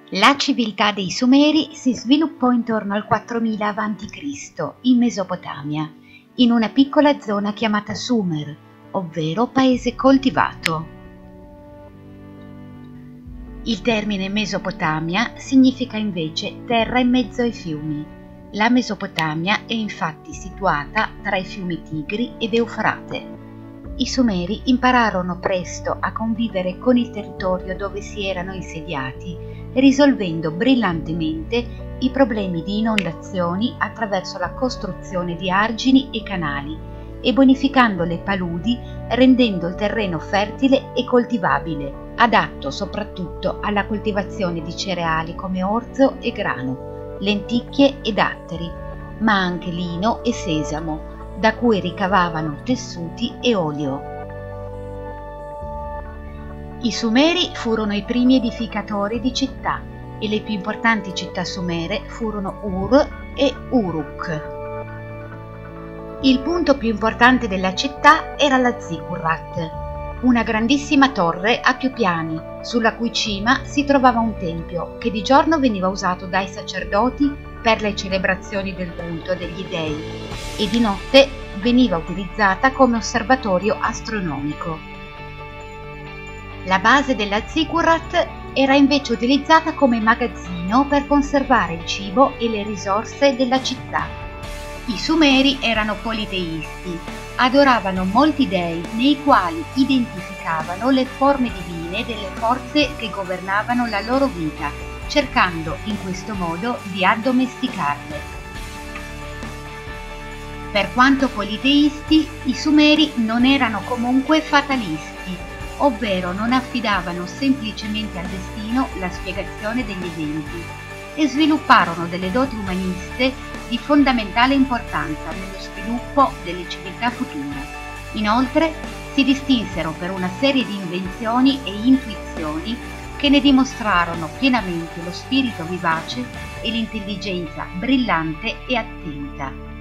La civiltà dei Sumeri si sviluppò intorno al 4000 a.C. in Mesopotamia, in una piccola zona chiamata Sumer, ovvero paese coltivato. Il termine Mesopotamia significa invece terra in mezzo ai fiumi. La Mesopotamia è infatti situata tra i fiumi Tigri ed Eufrate. I Sumeri impararono presto a convivere con il territorio dove si erano insediati, risolvendo brillantemente i problemi di inondazioni attraverso la costruzione di argini e canali e bonificando le paludi, rendendo il terreno fertile e coltivabile, adatto soprattutto alla coltivazione di cereali come orzo e grano, lenticchie e datteri, ma anche lino e sesamo, da cui ricavavano tessuti e olio. I Sumeri furono i primi edificatori di città e le più importanti città sumere furono Ur e Uruk. Il punto più importante della città era la Ziggurat, una grandissima torre a più piani, sulla cui cima si trovava un tempio che di giorno veniva usato dai sacerdoti per le celebrazioni del culto degli dei e di notte veniva utilizzata come osservatorio astronomico. La base della Ziggurat era invece utilizzata come magazzino per conservare il cibo e le risorse della città. I Sumeri erano politeisti, adoravano molti dei nei quali identificavano le forme divine delle forze che governavano la loro vita, cercando in questo modo di addomesticarle. Per quanto politeisti, i Sumeri non erano comunque fatalisti, ovvero non affidavano semplicemente al destino la spiegazione degli eventi, e svilupparono delle doti umaniste di fondamentale importanza nello sviluppo delle civiltà future. Inoltre, si distinsero per una serie di invenzioni e intuizioni che ne dimostrarono pienamente lo spirito vivace e l'intelligenza brillante e attenta.